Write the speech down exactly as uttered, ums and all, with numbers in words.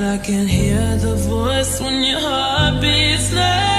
I can hear the voice when your heart beats loud.